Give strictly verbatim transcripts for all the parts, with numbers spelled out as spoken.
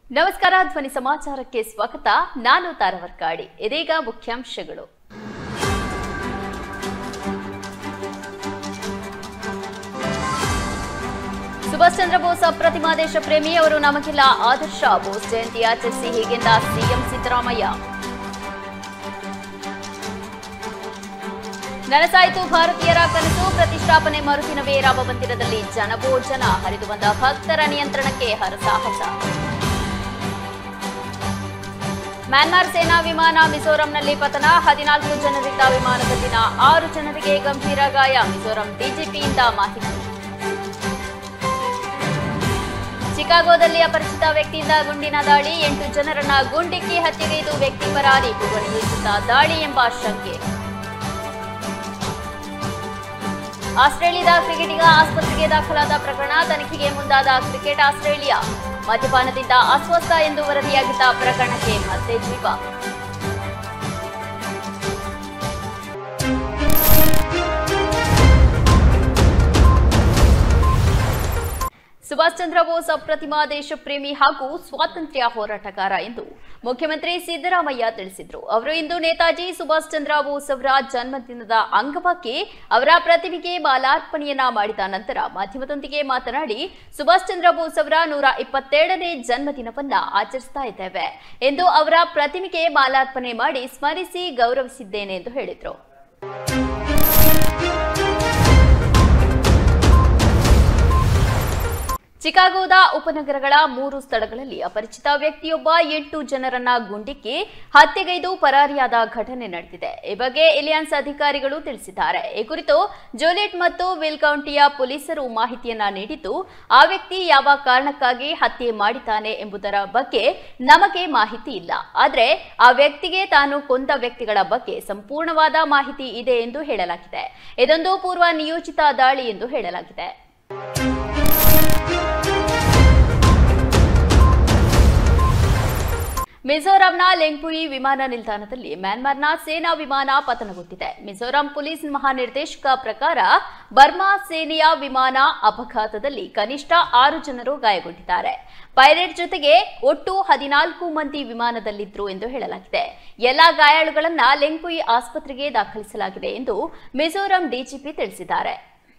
ನಮಸ್ಕಾರ ಧ್ವನಿ ಸಮಾಚಾರಕ್ಕೆ ಸ್ವಾಗತ. ನಾನು ತಾರವರ್ಕಾಡಿ. ಇದೀಗ ಮುಖ್ಯಾಂಶಗಳು. ಸುಭಾಷ್ ಚಂದ್ರ ಬೋಸ್ ಅಪ್ರತಿಮ ದೇಶ ಪ್ರೇಮಿ, ಅವರು ನಮಗೆಲ್ಲ ಆದರ್ಶ. ಬೋಸ್ ಜಯಂತಿ ಆಚರಿಸಿ ಹೀಗೆಂದ ಸಿಎಂ ಸಿದ್ದರಾಮಯ್ಯ. ನನಸಾಯಿತು ಭಾರತೀಯರ ಕನಸು, ಪ್ರತಿಷ್ಠಾಪನೆ ಮರುದಿನವೇ ರಾಮ ಮಂದಿರದಲ್ಲಿ ಜನಭೋಜನ. ಹರಿದು ಬಂದ ಭಕ್ತರ ನಿಯಂತ್ರಣಕ್ಕೆ ಹರಸಾಹಸ. ಮ್ಯಾನ್ಮಾರ್ ಸೇನಾ ವಿಮಾನ ಮಿಜೋರಂನಲ್ಲಿ ಪತನ, ಹದಿನಾಲ್ಕು ಜನರಿದ್ದ ವಿಮಾನದಲ್ಲಿನ ಆರು ಜನರಿಗೆ ಗಂಭೀರ ಗಾಯ. ಮಿಜೋರಂ ಡಿಜಿಪಿಯಿಂದ ಮಾಹಿತಿ. ಚಿಕಾಗೋದಲ್ಲಿ ಅಪರಿಚಿತ ವ್ಯಕ್ತಿಯಿಂದ ಗುಂಡಿನ ದಾಳಿ, ಎಂಟು ಜನರನ್ನ ಗುಂಡಿಕ್ಕಿ ಹತ್ಯೆಗೈದು ವ್ಯಕ್ತಿ ಪರಾರಿ. ಪುಗಣಿಯುತ್ತ ದಾಳಿ ಎಂಬ ಶಂಕೆ. ಆಸ್ಟ್ರೇಲಿಯಾದ ಕ್ರಿಕೆಟಿಗ ಆಸ್ಪತ್ರೆಗೆ ದಾಖಲಾದ ಪ್ರಕರಣ, ತನಿಖೆಗೆ ಮುಂದಾದ ಕ್ರಿಕೆಟ್ ಆಸ್ಟ್ರೇಲಿಯಾ. ಮದ್ಯಪಾನದಿಂದ ಅಸ್ವಸ್ಥ ಎಂದು ವರದಿಯಾಗಿದ್ದ ಪ್ರಕರಣಕ್ಕೆ ಮತ್ತೆ ಜೀವ. ಸುಭಾಷ್ ಚಂದ್ರ ಬೋಸ್ ಅಪ್ರತಿಮ ದೇಶ ಪ್ರೇಮಿ ಹಾಗೂ ಸ್ವಾತಂತ್ರ್ಯ ಹೋರಾಟಗಾರ ಎಂದು ಮುಖ್ಯಮಂತ್ರಿ ಸಿದ್ದರಾಮಯ್ಯ ತಿಳಿಸಿದರು. ಅವರು ಇಂದು ನೇತಾಜಿ ಸುಭಾಷ್ ಚಂದ್ರ ಬೋಸ್ ಅವರ ಜನ್ಮದಿನದ ಅಂಗವಾಗಿ ಅವರ ಪ್ರತಿಮೆಗೆ ಮಾಲಾರ್ಪಣೆಯನ್ನ ಮಾಡಿದ ನಂತರ ಮಾಧ್ಯಮದೊಂದಿಗೆ ಮಾತನಾಡಿ, ಸುಭಾಷ್ ಚಂದ್ರ ಬೋಸ್ ಅವರ ನೂರ ಇಪ್ಪತ್ತೇಳನೇ ಜನ್ಮದಿನವನ್ನ ಆಚರಿಸ್ತಾ ಇದ್ದೇವೆ ಎಂದು ಅವರ ಪ್ರತಿಮೆಗೆ ಮಾಲಾರ್ಪಣೆ ಮಾಡಿ ಸ್ಮರಿಸಿ ಗೌರವಿಸಿದ್ದೇನೆ ಎಂದು ಹೇಳಿದರು. ಚಿಕಾಗೋದ ಉಪನಗರಗಳ ಮೂರು ಸ್ಥಳಗಳಲ್ಲಿ ಅಪರಿಚಿತ ವ್ಯಕ್ತಿಯೊಬ್ಬ ಎಂಟು ಜನರನ್ನ ಗುಂಡಿಕ್ಕಿ ಹತ್ಯೆಗೈದು ಪರಾರಿಯಾದ ಘಟನೆ ನಡೆದಿದೆ. ಈ ಬಗ್ಗೆ ಇಲಿಯಾನ್ಸ್ ಅಧಿಕಾರಿಗಳು ತಿಳಿಸಿದ್ದಾರೆ. ಈ ಕುರಿತು ಜೂಲಿಯಟ್ ಮತ್ತು ವಿಲ್ ಕೌಂಟಿಯ ಪೊಲೀಸರು ಮಾಹಿತಿಯನ್ನ ನೀಡಿದ್ದು, ಆ ವ್ಯಕ್ತಿ ಯಾವ ಕಾರಣಕ್ಕಾಗಿ ಹತ್ಯೆ ಮಾಡಿದ್ದಾನೆ ಎಂಬುದರ ಬಗ್ಗೆ ನಮಗೆ ಮಾಹಿತಿ ಇಲ್ಲ. ಆದರೆ ಆ ವ್ಯಕ್ತಿಗೆ ತಾನು ಕೊಂದ ವ್ಯಕ್ತಿಗಳ ಬಗ್ಗೆ ಸಂಪೂರ್ಣವಾದ ಮಾಹಿತಿ ಇದೆ ಎಂದು ಹೇಳಲಾಗಿದೆ. ಇದೊಂದು ಪೂರ್ವ ನಿಯೋಜಿತ ದಾಳಿ ಎಂದು ಹೇಳಲಾಗಿದೆ. ಮಿಜೋರಂನ ಲೆಂಗ್ಪುಯಿ ವಿಮಾನ ನಿಲ್ದಾಣದಲ್ಲಿ ಮ್ಯಾನ್ಮಾರ್ನ ಸೇನಾ ವಿಮಾನ ಪತನಗೊಂಡಿದೆ. ಮಿಜೋರಾಂ ಪೊಲೀಸ್ ಮಹಾನಿರ್ದೇಶಕ ಪ್ರಕಾರ ಬರ್ಮಾ ಸೇನೆಯ ವಿಮಾನ ಅಪಘಾತದಲ್ಲಿ ಕನಿಷ್ಠ ಆರು ಜನರು ಗಾಯಗೊಂಡಿದ್ದಾರೆ. ಪೈಲಟ್ ಜೊತೆಗೆ ಒಟ್ಟು ಹದಿನಾಲ್ಕು ಮಂದಿ ವಿಮಾನದಲ್ಲಿದ್ದರು ಎಂದು ಹೇಳಲಾಗಿದೆ. ಎಲ್ಲಾ ಗಾಯಾಳುಗಳನ್ನ ಲೆಂಗ್ಪುಯಿ ಆಸ್ಪತ್ರೆಗೆ ದಾಖಲಿಸಲಾಗಿದೆ ಎಂದು ಮಿಜೋರಾಂ ಡಿಜಿಪಿ ತಿಳಿಸಿದ್ದಾರೆ.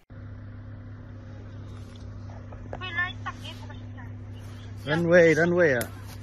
Runway, runway.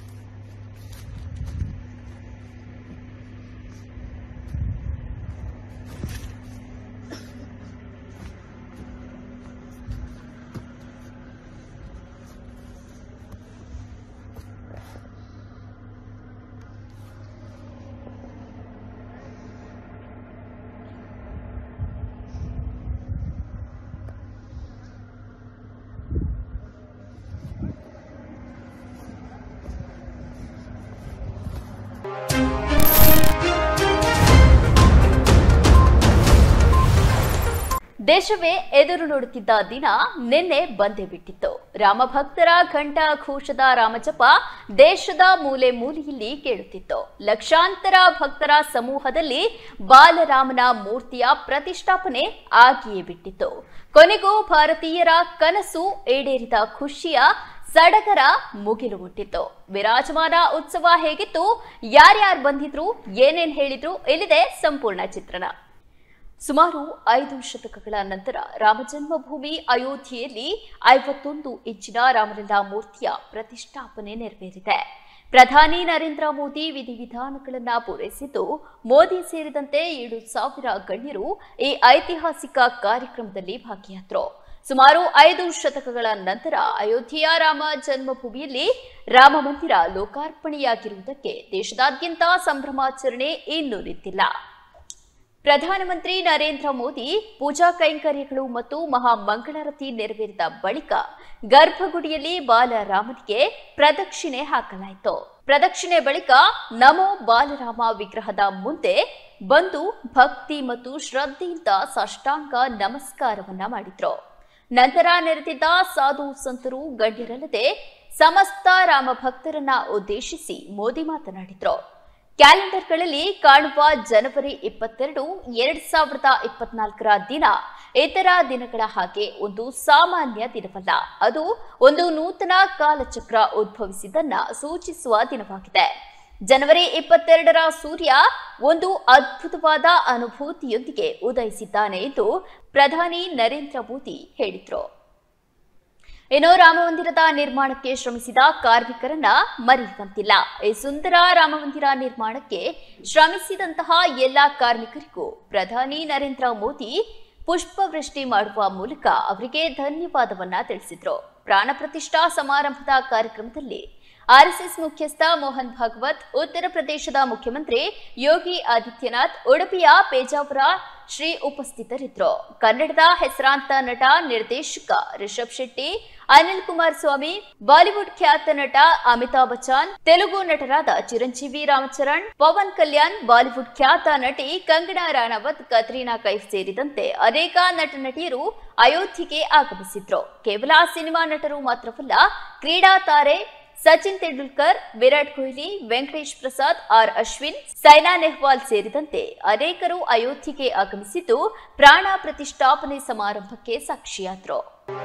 ದೇಶವೇ ಎದುರು ನೋಡುತ್ತಿದ್ದ ದಿನ ನಿನ್ನೆ ಬಂದೇ ಬಿಟ್ಟಿತ್ತು. ರಾಮಭಕ್ತರ ಘಂಟಾ ಘೋಷದ ರಾಮಜಪ ದೇಶದ ಮೂಲೆ ಮೂಲೆಯಲ್ಲಿ ಕೇಳುತ್ತಿತ್ತು. ಲಕ್ಷಾಂತರ ಭಕ್ತರ ಸಮೂಹದಲ್ಲಿ ಬಾಲರಾಮನ ಮೂರ್ತಿಯ ಪ್ರತಿಷ್ಠಾಪನೆ ಆಗಿಯೇ ಬಿಟ್ಟಿತ್ತು. ಕೊನೆಗೂ ಭಾರತೀಯರ ಕನಸು ಈಡೇರಿದ ಖುಷಿಯ ಸಡಗರ ಮುಗಿಲು ಮುಟ್ಟಿತ್ತು. ವಿರಾಜಮಾನ ಉತ್ಸವ ಹೇಗಿತ್ತು, ಯಾರ್ಯಾರು ಬಂದಿದ್ರು, ಏನೇನ್ ಹೇಳಿದ್ರು, ಇಲ್ಲಿದೆ ಸಂಪೂರ್ಣ ಚಿತ್ರಣ. ಸುಮಾರು ಐದು ಶತಕಗಳ ನಂತರ ರಾಮಜನ್ಮಭೂಮಿ ಅಯೋಧ್ಯೆಯಲ್ಲಿ ಐವತ್ತೊಂದು ಇಂಚಿನ ರಾಮಲಲ್ಲಾ ಮೂರ್ತಿಯ ಪ್ರತಿಷ್ಠಾಪನೆ ನೆರವೇರಿದೆ. ಪ್ರಧಾನಿ ನರೇಂದ್ರ ಮೋದಿ ವಿಧಿವಿಧಾನಗಳನ್ನು ಪೂರೈಸಿದ್ದು, ಮೋದಿ ಸೇರಿದಂತೆ ಏಳು ಸಾವಿರ ಗಣ್ಯರು ಈ ಐತಿಹಾಸಿಕ ಕಾರ್ಯಕ್ರಮದಲ್ಲಿ ಭಾಗಿಯಾದರು. ಸುಮಾರು ಐದು ಶತಕಗಳ ನಂತರ ಅಯೋಧ್ಯೆಯ ರಾಮ ಜನ್ಮಭೂಮಿಯಲ್ಲಿ ರಾಮ ಮಂದಿರ ಲೋಕಾರ್ಪಣೆಯಾಗಿರುವುದಕ್ಕೆ ದೇಶದಾದ್ಯಂತ ಸಂಭ್ರಮಾಚರಣೆ ಇನ್ನೂ ನಿಂತಿಲ್ಲ. ಪ್ರಧಾನಮಂತ್ರಿ ನರೇಂದ್ರ ಮೋದಿ ಪೂಜಾ ಕೈಂಕರ್ಯಗಳು ಮತ್ತು ಮಹಾಮಂಗಳಾರತಿ ನೆರವೇರಿದ ಬಳಿಕ ಗರ್ಭಗುಡಿಯಲ್ಲಿ ಬಾಲರಾಮನಿಗೆ ಪ್ರದಕ್ಷಿಣೆ ಹಾಕಲಾಯಿತು. ಪ್ರದಕ್ಷಿಣೆ ಬಳಿಕ ನಮೋ ಬಾಲರಾಮ ವಿಗ್ರಹದ ಮುಂದೆ ಬಂದು ಭಕ್ತಿ ಮತ್ತು ಶ್ರದ್ಧೆಯಿಂದ ಸಾಷ್ಟಾಂಗ ನಮಸ್ಕಾರವನ್ನ ಮಾಡಿದ್ರು. ನಂತರ ನೆರೆದಿದ್ದ ಸಾಧು ಸಂತರು ಗಣ್ಯರಲ್ಲದೆ ಸಮಸ್ತ ರಾಮ ಭಕ್ತರನ್ನ ಉದ್ದೇಶಿಸಿ ಮೋದಿ ಮಾತನಾಡಿದ್ರು. ಕ್ಯಾಲೆಂಡರ್ಗಳಲ್ಲಿ ಕಾಣುವ ಜನವರಿ ಇಪ್ಪತ್ತೆರಡು ಎರಡ್ ಸಾವಿರದ ಇಪ್ಪತ್ನಾಲ್ಕರ ದಿನ ಇತರ ದಿನಗಳ ಹಾಗೆ ಒಂದು ಸಾಮಾನ್ಯ ದಿನವಲ್ಲ. ಅದು ಒಂದು ನೂತನ ಕಾಲಚಕ್ರ ಉದ್ಭವಿಸಿದ್ದನ್ನ ಸೂಚಿಸುವ ದಿನವಾಗಿದೆ. ಜನವರಿ ಇಪ್ಪತ್ತೆರಡರ ಸೂರ್ಯ ಒಂದು ಅದ್ಭುತವಾದ ಅನುಭೂತಿಯೊಂದಿಗೆ ಉದಯಿಸಿದ್ದಾನೆ ಎಂದು ಪ್ರಧಾನಿ ನರೇಂದ್ರ ಮೋದಿ ಹೇಳಿದರು. ಇನ್ನು ರಾಮಮಂದಿರದ ನಿರ್ಮಾಣಕ್ಕೆ ಶ್ರಮಿಸಿದ ಕಾರ್ಮಿಕರನ್ನ ಮರೆಯುವಂತಿಲ್ಲ. ಈ ಸುಂದರ ರಾಮಮಂದಿರ ನಿರ್ಮಾಣಕ್ಕೆ ಶ್ರಮಿಸಿದಂತಹ ಎಲ್ಲಾ ಕಾರ್ಮಿಕರಿಗೂ ಪ್ರಧಾನಿ ನರೇಂದ್ರ ಮೋದಿ ಪುಷ್ಪವೃಷ್ಟಿ ಮಾಡುವ ಮೂಲಕ ಅವರಿಗೆ ಧನ್ಯವಾದವನ್ನ ತಿಳಿಸಿದ್ರು. ಪ್ರಾಣ ಪ್ರತಿಷ್ಠಾ ಸಮಾರಂಭದ ಕಾರ್ಯಕ್ರಮದಲ್ಲಿ ಆರ್ಎಸ್ಎಸ್ ಮುಖ್ಯಸ್ಥ ಮೋಹನ್ ಭಾಗವತ್, ಉತ್ತರ ಪ್ರದೇಶದ ಮುಖ್ಯಮಂತ್ರಿ ಯೋಗಿ ಆದಿತ್ಯನಾಥ್, ಉಡುಪಿಯ ಪೇಜಾವರ ಶ್ರೀ ಉಪಸ್ಥಿತರಿದ್ದರು. ಕನ್ನಡದ ಹೆಸರಾಂತ ನಟ ನಿರ್ದೇಶಕ ರಿಷಬ್ ಶೆಟ್ಟಿ, ಅನಿಲ್ ಕುಮಾರಸ್ವಾಮಿ, ಬಾಲಿವುಡ್ ಖ್ಯಾತ ನಟ ಅಮಿತಾಬ್ ಬಚ್ಚನ್, ತೆಲುಗು ನಟರಾದ ಚಿರಂಜೀವಿ ರಾಮಚರಣ್, ಪವನ್ ಕಲ್ಯಾಣ್, ಬಾಲಿವುಡ್ ಖ್ಯಾತ ನಟಿ ಕಂಗನಾ ರಾಣಾವತ್, ಕತ್ರೀನಾ ಕೈಫ್ ಸೇರಿದಂತೆ ಅನೇಕ ನಟ ನಟಿಯರು ಅಯೋಧ್ಯೆಗೆ ಆಗಮಿಸಿದ್ರು. ಕೇವಲ ಸಿನಿಮಾ ನಟರು ಮಾತ್ರವಲ್ಲ, ಕ್ರೀಡಾ ತಾರೆ ಸಚಿನ್ ತೆಂಡೂಲ್ಕರ್, ವಿರಾಟ್ ಕೊಹ್ಲಿ, ವೆಂಕಟೇಶ್ ಪ್ರಸಾದ್, ಆರ್ ಅಶ್ವಿನ್, ಸೈನಾ ನೆಹ್ವಾಲ್ ಸೇರಿದಂತೆ ಅನೇಕರು ಅಯೋಧ್ಯೆಗೆ ಆಗಮಿಸಿದ್ದು ಪ್ರಾಣ ಪ್ರತಿಷ್ಠಾಪನೆ ಸಮಾರಂಭಕ್ಕೆ ಸಾಕ್ಷಿಯಾದರು.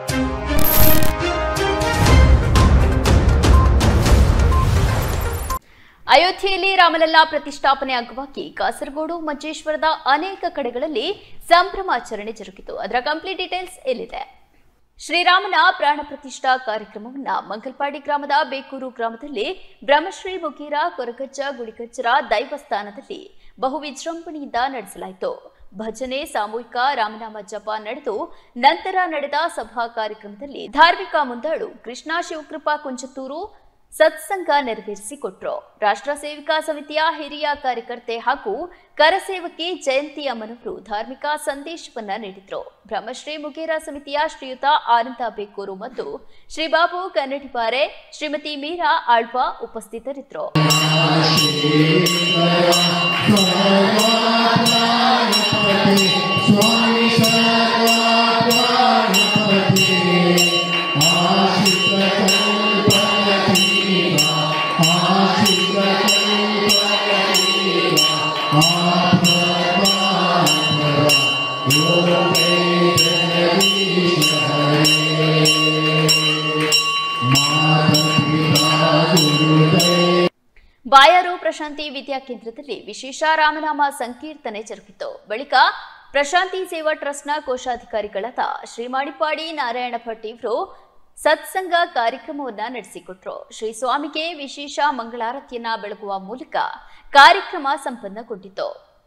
ಅಯೋಧ್ಯೆಯಲ್ಲಿ ರಾಮಲಲ್ಲಾ ಪ್ರತಿಷ್ಠಾಪನೆ ಅಂಗವಾಗಿ ಕಾಸರಗೋಡು, ಮಂಜೇಶ್ವರದ ಅನೇಕ ಕಡೆಗಳಲ್ಲಿ ಸಂಭ್ರಮಾಚರಣೆ ಜರುಗಿತು. ಅದರ ಕಂಪ್ಲೀಟ್ ಡೀಟೇಲ್ಸ್ ಇಲ್ಲಿದೆ. ಶ್ರೀರಾಮನ ಪ್ರಾಣ ಪ್ರತಿಷ್ಠಾ ಕಾರ್ಯಕ್ರಮವನ್ನ ಮಂಗಲ್ಪಾಡಿ ಗ್ರಾಮದ ಬೇಕೂರು ಗ್ರಾಮದಲ್ಲಿ ಬ್ರಹ್ಮಶ್ರೀ ಮುಗೀರ ಕೊರಗಜ್ಜ ಗುಡಿಗಜ್ಜರ ದೈವಸ್ಥಾನದಲ್ಲಿ ಬಹು ವಿಜೃಂಭಣೆಯಿಂದ ನಡೆಸಲಾಯಿತು. ಭಜನೆ, ಸಾಮೂಹಿಕ ರಾಮನಾಮ ಜಪ ನಡೆದು ನಂತರ ನಡೆದ ಸಭಾ ಕಾರ್ಯಕ್ರಮದಲ್ಲಿ ಧಾರ್ಮಿಕ ಮುಂದಾಳು ಕೃಷ್ಣ ಶಿವಕೃಪಾ ಕುಂಚತೂರು ಸತ್ಸಂಗ ನೆರವೇರಿಸಿಕೊಟ್ರು. ರಾಷ್ಟ್ರ ಸೇವಿಕಾ ಸಮಿತಿಯ ಹಿರಿಯ ಕಾರ್ಯಕರ್ತೆ ಹಾಗೂ ಕರಸೇವಕಿ ಜಯಂತಿ ಅಮ್ಮನವರು ಧಾರ್ಮಿಕ ಸಂದೇಶವನ್ನ ನೀಡಿದ್ರು. ಬ್ರಹ್ಮಶ್ರೀ ಮುಗೇರ ಸಮಿತಿಯ ಶ್ರೀಯುತ ಆನಂದ ಬೇಕೂರು ಮತ್ತು ಶ್ರೀ ಬಾಬು ಕನ್ನಡಿಪಾರೆ, ಶ್ರೀಮತಿ ಮೀರಾ ಆಳ್ವ ಉಪಸ್ಥಿತರಿದ್ದರು. ಬಾಯಾರು ಪ್ರಶಾಂತಿ ವಿದ್ಯಾಕೇಂದ್ರದಲ್ಲಿ ವಿಶೇಷ ರಾಮನಾಮ ಸಂಕೀರ್ತನೆ ಜರುಗಿತು. ಬಳಿಕ ಪ್ರಶಾಂತಿ ಸೇವಾ ಟ್ರಸ್ಟ್ನ ಕೋಶಾಧಿಕಾರಿಗಳಾದ ಶ್ರೀ ಮಾಡಿಪಾಡಿ ನಾರಾಯಣ ಭಟ್ ಇವರು ಸತ್ಸಂಗ ಕಾರ್ಯಕ್ರಮವನ್ನ ನಡೆಸಿಕೊಟ್ರು. ಶ್ರೀ ಸ್ವಾಮಿಗೆ ವಿಶೇಷ ಮಂಗಳಾರತಿಯನ್ನ ಬೆಳಗುವ ಮೂಲಕ ಕಾರ್ಯಕ್ರಮ ಸಂಪನ್ನಗೊಂಡಿತು.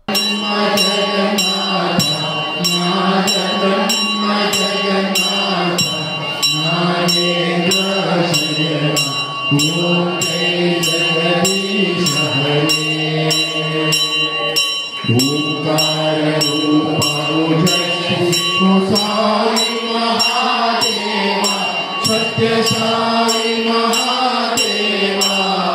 सत्य साई महादेवा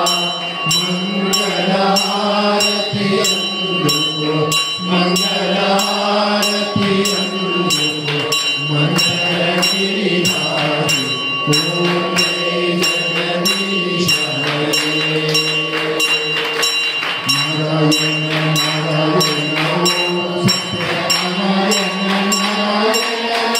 मंगल हारति अंगो मंगल हारति अंगो मंगल गिरिधारी ओम जय जगदीश हरे नारायण नारायण ओम सत्य नारायण नारायण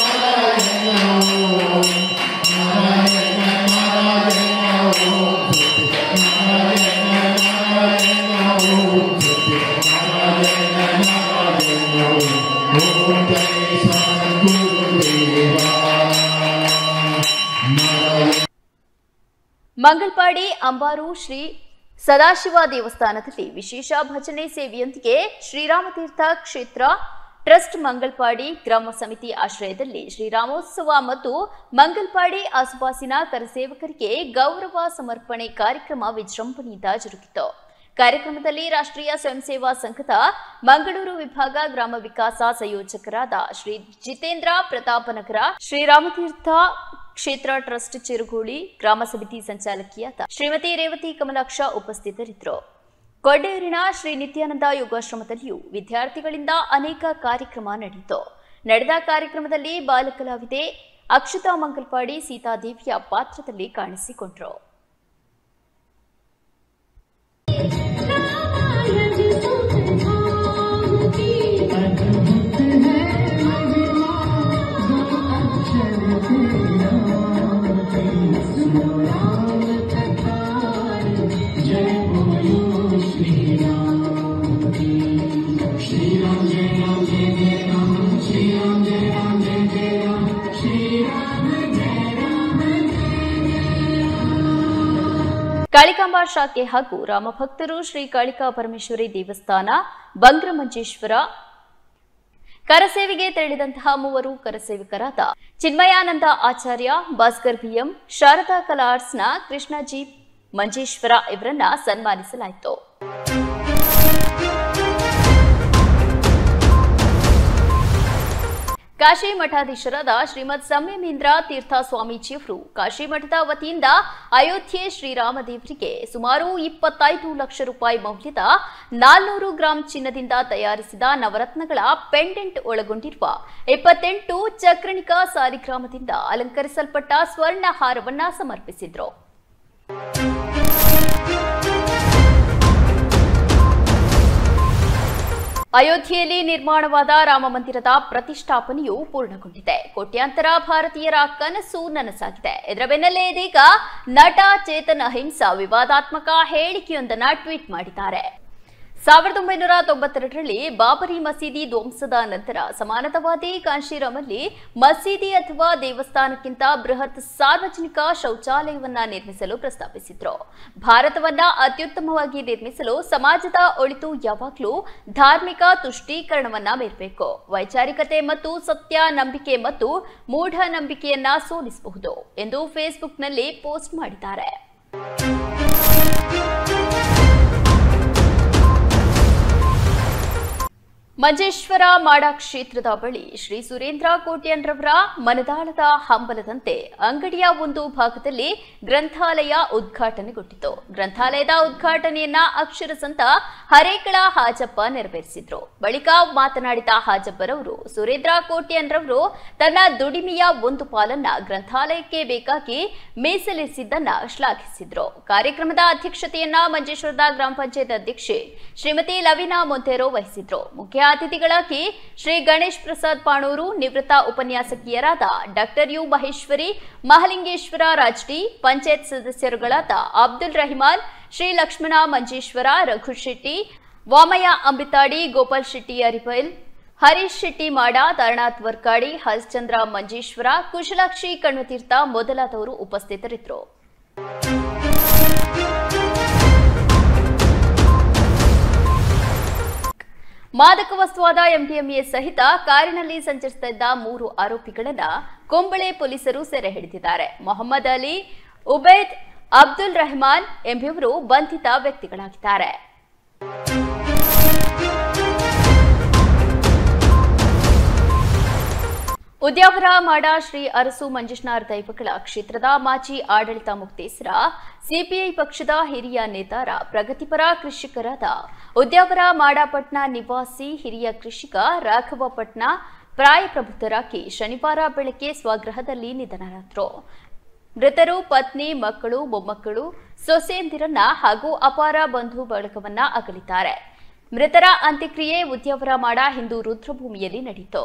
ಮಂಗಲ್ಪಾಡಿ ಅಂಬಾರು ಶ್ರೀ ಸದಾಶಿವ ದೇವಸ್ಥಾನದಲ್ಲಿ ವಿಶೇಷ ಭಜನೆ ಸೇವೆಯೊಂದಿಗೆ ಶ್ರೀರಾಮತೀರ್ಥ ಕ್ಷೇತ್ರ ಟ್ರಸ್ಟ್ ಮಂಗಲ್ಪಾಡಿ ಗ್ರಾಮ ಸಮಿತಿ ಆಶ್ರಯದಲ್ಲಿ ಶ್ರೀರಾಮೋತ್ಸವ ಮತ್ತು ಮಂಗಲ್ಪಾಡಿ ಆಸುಪಾಸಿನ ಕರಸೇವಕರಿಗೆ ಗೌರವ ಸಮರ್ಪಣೆ ಕಾರ್ಯಕ್ರಮ ವಿಜೃಂಭಣೆಯಿಂದ ಜರುಗಿತು. ಕಾರ್ಯಕ್ರಮದಲ್ಲಿ ರಾಷ್ಟ್ರೀಯ ಸ್ವಯಂ ಸೇವಾ ಸಂಘದ ಮಂಗಳೂರು ವಿಭಾಗ ಗ್ರಾಮ ವಿಕಾಸ ಸಂಯೋಜಕರಾದ ಶ್ರೀ ಜಿತೇಂದ್ರ ಪ್ರತಾಪನಗರ, ಶ್ರೀರಾಮತೀರ್ಥ ಕ್ಷೇತ್ರ ಟ್ರಸ್ಟ್ ಚಿರುಗೋಳಿ ಗ್ರಾಮ ಸಮಿತಿ ಸಂಚಾಲಕಿಯಾದ ಶ್ರೀಮತಿ ರೇವತಿ ಕಮಲಾಕ್ಷ ಉಪಸ್ಥಿತರಿದ್ದರು. ಕೊಡ್ಡೇರಿನ ಶ್ರೀ ನಿತ್ಯಾನಂದ ಯೋಗಾಶ್ರಮದಲ್ಲಿಯೂ ವಿದ್ಯಾರ್ಥಿಗಳಿಂದ ಅನೇಕ ಕಾರ್ಯಕ್ರಮ ನಡೆಯಿತು. ನಡೆದ ಕಾರ್ಯಕ್ರಮದಲ್ಲಿ ಬಾಲಕಲಾವಿದೆ ಅಕ್ಷತಾ ಮಂಗಲ್ಪಾಡಿ ಸೀತಾದೇವಿಯ ಪಾತ್ರದಲ್ಲಿ ಕಾಣಿಸಿಕೊಂಡರು. ಕಾಳಿಕಾಂಬಾ ಶಾಖೆ ಹಾಗೂ ರಾಮಭಕ್ತರು ಶ್ರೀ ಕಾಳಿಕಾ ಪರಮೇಶ್ವರಿ ದೇವಸ್ಥಾನ ಬಂಗ್ರಮಂಜೇಶ್ವರ ಕರಸೇವೆಗೆ ತೆರಳಿದಂತಹ ಮೂವರು ಕರಸೇವಕರಾದ ಚಿನ್ಮಯಾನಂದ ಆಚಾರ್ಯ, ಭಾಸ್ಕರ್ ಬಿಎಂ, ಶಾರದಾ ಕಲಾ ಆರ್ಟ್ಸ್ನ ಕೃಷ್ಣಜಿ ಮಂಜೇಶ್ವರ ಇವರನ್ನ ಸನ್ಮಾನಿಸಲಾಯಿತು. ಕಾಶಿ ಮಠಾಧೀಶರಾದ ಶ್ರೀಮದ್ ಸಂಯಮೇಂದ್ರ ತೀರ್ಥ ಸ್ವಾಮೀಜಿಯವರು ಕಾಶಿ ಮಠದ ವತಿಯಿಂದ ಅಯೋಧ್ಯೆ ಶ್ರೀರಾಮದೇವರಿಗೆ ಸುಮಾರು ಇಪ್ಪತ್ತೈದು ಲಕ್ಷ ರೂಪಾಯಿ ಮೌಲ್ಯದ ನಾಲ್ನೂರು ಗ್ರಾಂ ಚಿನ್ನದಿಂದ ತಯಾರಿಸಿದ ನವರತ್ನಗಳ ಪೆಂಡೆಂಟ್ ಒಳಗೊಂಡಿರುವ ಇಪ್ಪತ್ತೆಂಟು ಚಕ್ರಣಿಕಾ ಸಾಲಿಗ್ರಾಮದಿಂದ ಅಲಂಕರಿಸಲ್ಪಟ್ಟ ಸ್ವರ್ಣ ಹಾರವನ್ನ ಸಮರ್ಪಿಸಿದ್ರು. ಅಯೋಧ್ಯೆಯಲ್ಲಿ ನಿರ್ಮಾಣವಾದ ರಾಮ ಮಂದಿರದ ಪ್ರತಿಷ್ಠಾಪನೆಯು ಪೂರ್ಣಗೊಂಡಿದೆ. ಕೋಟ್ಯಾಂತರ ಭಾರತೀಯರ ಕನಸು ನನಸಾಗಿದೆ. ಇದರ ಬೆನ್ನಲ್ಲೇ ಇದೀಗ ನಟ ಚೇತನ್ ಅಹಿಂಸಾ ವಿವಾದಾತ್ಮಕ ಹೇಳಿಕೆಯೊಂದನ್ನು ಟ್ವೀಟ್ ಮಾಡಿದ್ದಾರೆ. ಸಾವಿರದ ಒಂಬೈನೂರ ತೊಂಬತ್ತೆರಡರಲ್ಲಿ ಬಾಬರಿ ಮಸೀದಿ ಧ್ವಂಸದ ನಂತರ ಸಮಾನತಾವಾದಿ ಕಾಂಶೀರಾಮಲ್ಲಿ ಮಸೀದಿ ಅಥವಾ ದೇವಸ್ಥಾನಕ್ಕಿಂತ ಬೃಹತ್ ಸಾರ್ವಜನಿಕ ಶೌಚಾಲಯವನ್ನ ನಿರ್ಮಿಸಲು ಪ್ರಸ್ತಾಪಿಸಿದ್ರು. ಭಾರತವನ್ನ ಅತ್ಯುತ್ತಮವಾಗಿ ನಿರ್ಮಿಸಲು ಸಮಾಜದ ಒಳಿತು ಯಾವಾಗಲೂ ಧಾರ್ಮಿಕ ತುಷ್ಟೀಕರಣವನ್ನ ಮೀರಬೇಕು. ವೈಚಾರಿಕತೆ ಮತ್ತು ಸತ್ಯ, ನಂಬಿಕೆ ಮತ್ತು ಮೂಢನಂಬಿಕೆಯನ್ನ ಸೋಲಿಸಬಹುದು ಎಂದು ಫೇಸ್ಬುಕ್ನಲ್ಲಿ ಪೋಸ್ಟ್ ಮಾಡಿದ್ದಾರೆ. ಮಂಜೇಶ್ವರ ಮಾಡ ಕ್ಷೇತ್ರದ ಬಳಿ ಶ್ರೀ ಸುರೇಂದ್ರ ಕೋಟ್ಯಾನ್ರವರ ಮನದಾಳದ ಹಂಬಲದಂತೆ ಅಂಗಡಿಯ ಒಂದು ಭಾಗದಲ್ಲಿ ಗ್ರಂಥಾಲಯ ಉದ್ಘಾಟನೆಗೊಂಡಿತು. ಗ್ರಂಥಾಲಯದ ಉದ್ಘಾಟನೆಯನ್ನ ಅಕ್ಷರ ಸಂತ ಹರೇಕಳ ಹಾಜಪ್ಪ ನೆರವೇರಿಸಿದ್ರು. ಬಳಿಕ ಮಾತನಾಡಿದ ಹಾಜಪ್ಪರವರು ಸುರೇಂದ್ರ ಕೋಟ್ಯಾನ್ರವರು ತನ್ನ ದುಡಿಮೆಯ ಒಂದು ಪಾಲನ್ನ ಗ್ರಂಥಾಲಯಕ್ಕೆ ಬೇಕಾಗಿ ಮೀಸಲಿರಿಸಿದ್ದನ್ನ ಶ್ಲಾಘಿಸಿದ್ರು. ಕಾರ್ಯಕ್ರಮದ ಅಧ್ಯಕ್ಷತೆಯನ್ನ ಮಂಜೇಶ್ವರದ ಗ್ರಾಮ ಪಂಚಾಯತ್ ಅಧ್ಯಕ್ಷೆ ಶ್ರೀಮತಿ ಲವಿನಾ ಮೊಂತೆರೋ ವಹಿಸಿದ್ರು. ಮುಖ್ಯ ಅತಿಥಿಗಳಾಗಿ ಶ್ರೀ ಗಣೇಶ್ ಪ್ರಸಾದ್ ಪಾಣೂರು, ನಿವೃತ್ತ ಉಪನ್ಯಾಸಕಿಯರಾದ ಡಾಕ್ಟರ್ ಯು ಮಹೇಶ್ವರಿ, ಮಹಲಿಂಗೇಶ್ವರ ರಾಜ್ಡಿ, ಪಂಚಾಯತ್ ಸದಸ್ಯರುಗಳಾದ ಅಬ್ದುಲ್ ರಹಿಮಾನ್, ಶ್ರೀ ಲಕ್ಷ್ಮಣ ಮಂಜೇಶ್ವರ, ರಘು ಶೆಟ್ಟಿ, ವಾಮಯ್ಯ ಅಂಬಿತಾಡಿ, ಗೋಪಾಲ್ ಶೆಟ್ಟಿ ಅರಿಪೈಲ್, ಹರೀಶ್ ಶೆಟ್ಟಿ ಮಾಡ, ತಾರನಾಥ್ ವರ್ಕಾಡಿ, ಹರಿಶ್ಚಂದ್ರ ಮಂಜೇಶ್ವರ, ಕುಶಲಾಕ್ಷಿ ಕಣ್ವತೀರ್ಥ ಮೊದಲಾದವರು ಉಪಸ್ಥಿತರಿದ್ದರು. ಮಾದಕ ವಸ್ತುವಾದ ಎಂಡಿಎಂಎ ಸಹಿತ ಕಾರಿನಲ್ಲಿ ಸಂಚರಿಸುತ್ತಿದ್ದ ಮೂರು ಆರೋಪಿಗಳನ್ನ ಕೊಂಬಳೆ ಪೊಲೀಸರು ಸೆರೆ ಹಿಡಿದಿದ್ದಾರೆ. ಮೊಹಮ್ಮದ್ ಅಲಿ, ಉಬೈದ್, ಅಬ್ದುಲ್ ರೆಹಮಾನ್ ಎಂಬುವರು ಬಂಧಿತ ವ್ಯಕ್ತಿಗಳಾಗಿದ್ದಾರೆ. ಉದ್ಯಾವರ ಮಾಡ ಶ್ರೀ ಅರಸು ಮಂಜುನಾಥ್ ದೈವಗಳ ಕ್ಷೇತ್ರದ ಮಾಜಿ ಆಡಳಿತ ಮುಕ್ತೇಸರ ಸಿಪಿಐ ಪಕ್ಷದ ಹಿರಿಯ ನೇತಾರ ಪ್ರಗತಿಪರ ಕೃಷಿಕರಾದ ಉದ್ಯಾವರ ಮಾಡಪಟ್ನ ನಿವಾಸಿ ಹಿರಿಯ ಕೃಷಿಕ ರಾಘವ ಪಟ್ನ ಪ್ರಾಯಪ್ರಬುದ್ಧರಾಗಿ ಶನಿವಾರ ಬೆಳಗ್ಗೆ ಸ್ವಗೃಹದಲ್ಲಿ ನಿಧನರಾದರು. ಮೃತರು ಪತ್ನಿ, ಮಕ್ಕಳು, ಮೊಮ್ಮಕ್ಕಳು, ಸೊಸೆಯಂದಿರನ್ನ ಹಾಗೂ ಅಪಾರ ಬಂಧು ಬಳಗವನ್ನ ಅಗಲಿದ್ದಾರೆ. ಮೃತರ ಅಂತ್ಯಕ್ರಿಯೆ ಉದ್ಯಾವರ ಮಾಡ ಹಿಂದೂ ರುದ್ರಭೂಮಿಯಲ್ಲಿ ನಡೆಯಿತು.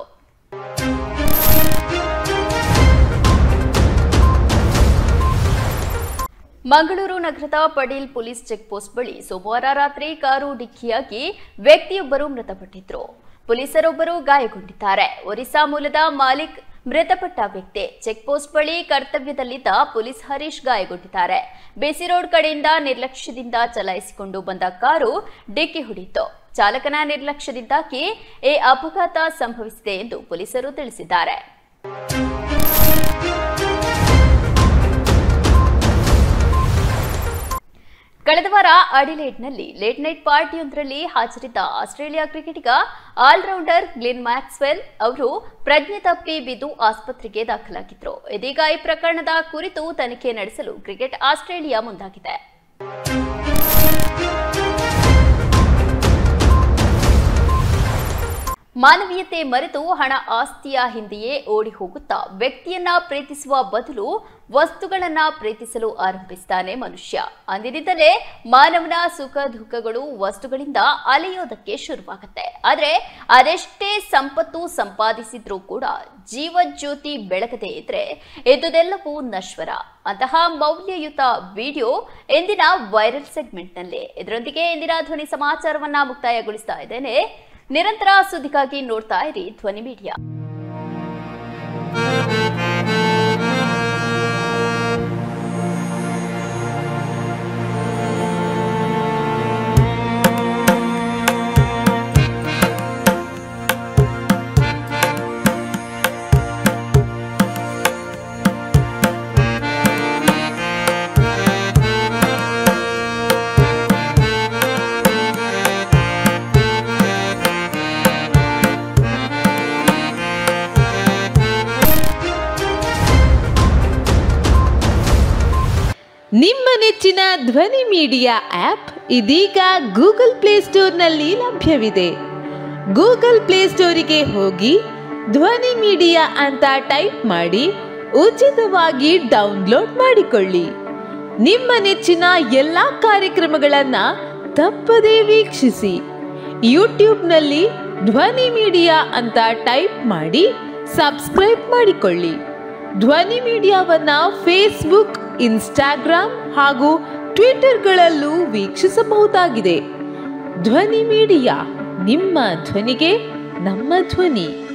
ಮಂಗಳೂರು ನಗರದ ಪಡೀಲ್ ಪೊಲೀಸ್ ಚೆಕ್ ಪೋಸ್ಟ್ ಬಳಿ ಸೋಮವಾರ ರಾತ್ರಿ ಕಾರು ಡಿಕ್ಕಿಯಾಗಿ ವ್ಯಕ್ತಿಯೊಬ್ಬರು ಮೃತಪಟ್ಟಿದ್ರು. ಪೊಲೀಸರೊಬ್ಬರು ಗಾಯಗೊಂಡಿದ್ದಾರೆ. ಒರಿಸ್ಸಾ ಮೂಲದ ಮಾಲಿಕ್ ಮೃತಪಟ್ಟ ವ್ಯಕ್ತಿ. ಚೆಕ್ ಪೋಸ್ಟ್ ಬಳಿ ಕರ್ತವ್ಯದಲ್ಲಿದ್ದ ಪೊಲೀಸ್ ಹರೀಶ್ ಗಾಯಗೊಂಡಿದ್ದಾರೆ. ಬೇಸಿ ರೋಡ್ ಕಡೆಯಿಂದ ನಿರ್ಲಕ್ಷ್ಯದಿಂದ ಚಲಾಯಿಸಿಕೊಂಡು ಬಂದ ಕಾರು ಡಿಕ್ಕಿ ಹೊಡೆಯಿತು. ಚಾಲಕನ ನಿರ್ಲಕ್ಷ್ಯದಿಂದಾಗಿ ಈ ಅಪಘಾತ ಸಂಭವಿಸಿದೆ ಎಂದು ಪೊಲೀಸರು ತಿಳಿಸಿದ್ದಾರೆ. ಕಳೆದ ವಾರ ಅಡಿಲೇಡ್ನಲ್ಲಿ ಲೇಟ್ ನೈಟ್ ಪಾರ್ಟಿಯೊಂದರಲ್ಲಿ ಹಾಜರಿದ್ದ ಆಸ್ಟ್ರೇಲಿಯಾ ಕ್ರಿಕೆಟಿಗ ಆಲ್ರೌಂಡರ್ ಗ್ಲೆನ್ ಮ್ಯಾಕ್ಸ್ವೆಲ್ ಅವರು ಪ್ರಜ್ಞೆ ತಪ್ಪಿ ಬಿದ್ದು ಆಸ್ಪತ್ರೆಗೆ ದಾಖಲಾಗಿದ್ದರು. ಇದೀಗ ಈ ಪ್ರಕರಣದ ಕುರಿತು ತನಿಖೆ ನಡೆಸಲು ಕ್ರಿಕೆಟ್ ಆಸ್ಟ್ರೇಲಿಯಾ ಮುಂದಾಗಿದೆ. ಮಾನವೀಯತೆ ಮರೆತು ಹಣ ಆಸ್ತಿಯ ಹಿಂದೆಯೇ ಓಡಿ ಹೋಗುತ್ತಾ ವ್ಯಕ್ತಿಯನ್ನ ಪ್ರೀತಿಸುವ ಬದಲು ವಸ್ತುಗಳನ್ನ ಪ್ರೀತಿಸಲು ಆರಂಭಿಸ್ತಾನೆ ಮನುಷ್ಯ. ಅಂದಿನಿಂದಲೇ ಮಾನವನ ಸುಖ ದುಃಖಗಳು ವಸ್ತುಗಳಿಂದ ಅಲೆಯೋದಕ್ಕೆ ಶುರುವಾಗುತ್ತೆ. ಆದ್ರೆ ಅದೆಷ್ಟೇ ಸಂಪತ್ತು ಸಂಪಾದಿಸಿದ್ರೂ ಕೂಡ ಜೀವಜ್ಯೋತಿ ಬೆಳಕದೇ ಇದ್ರೆ ಇದ್ದುದೆಲ್ಲವೂ ನಶ್ವರ. ಅಂತಹ ಮೌಲ್ಯಯುತ ವಿಡಿಯೋ ಇಂದಿನ ವೈರಲ್ ಸೆಗ್ಮೆಂಟ್ನಲ್ಲಿ. ಇದರೊಂದಿಗೆ ಇಂದಿನ ಧ್ವನಿ ಸಮಾಚಾರವನ್ನ ಮುಕ್ತಾಯಗೊಳಿಸ್ತಾ ಇದ್ದೇನೆ. ನಿರಂತರ ಸುದ್ದಿಗಾಗಿ ನೋಡ್ತಾ ಇರಿ ಧ್ವನಿ ಮೀಡಿಯಾ. ನಿಮ್ಮ ನೆಚ್ಚಿನ ಧ್ವನಿ ಮೀಡಿಯಾ ಆಪ್ ಇದೀಗ ಗೂಗಲ್ ಪ್ಲೇಸ್ಟೋರ್ನಲ್ಲಿ ಲಭ್ಯವಿದೆ. ಗೂಗಲ್ ಪ್ಲೇಸ್ಟೋರಿಗೆ ಹೋಗಿ ಧ್ವನಿ ಮೀಡಿಯಾ ಅಂತ ಟೈಪ್ ಮಾಡಿ ಉಚಿತವಾಗಿ ಡೌನ್ಲೋಡ್ ಮಾಡಿಕೊಳ್ಳಿ. ನಿಮ್ಮ ನೆಚ್ಚಿನ ಎಲ್ಲ ಕಾರ್ಯಕ್ರಮಗಳನ್ನು ತಪ್ಪದೇ ವೀಕ್ಷಿಸಿ. ಯೂಟ್ಯೂಬ್ನಲ್ಲಿ ಧ್ವನಿ ಮೀಡಿಯಾ ಅಂತ ಟೈಪ್ ಮಾಡಿ ಸಬ್ಸ್ಕ್ರೈಬ್ ಮಾಡಿಕೊಳ್ಳಿ. ಧ್ವನಿ ಮೀಡಿಯಾವನ್ನ ಫೇಸ್ಬುಕ್, ಇನ್ಸ್ಟಾಗ್ರಾಮ್ ಹಾಗೂ ಟ್ವಿಟರ್ಗಳಲ್ಲೂ ವೀಕ್ಷಿಸಬಹುದಾಗಿದೆ. ಧ್ವನಿ ಮೀಡಿಯಾ, ನಿಮ್ಮ ಧ್ವನಿಗೆ ನಮ್ಮ ಧ್ವನಿ.